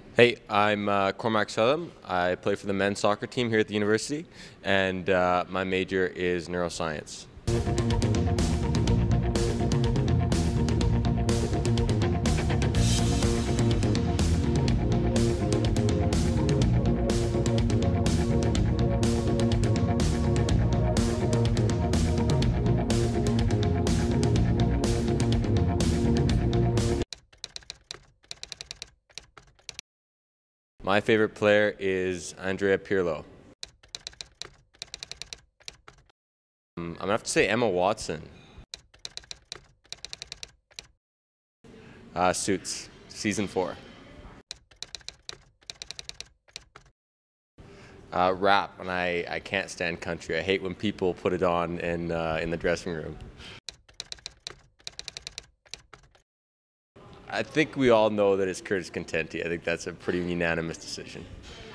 Hey, I'm Cormac Southam. I play for the men's soccer team here at the university, and my major is neuroscience. My favorite player is Andrea Pirlo. I'm gonna have to say Emma Watson. Suits, season 4. Rap, and I can't stand country. I hate when people put it on in the dressing room. I think we all know that it's Curtis Contenti. I think that's a pretty unanimous decision.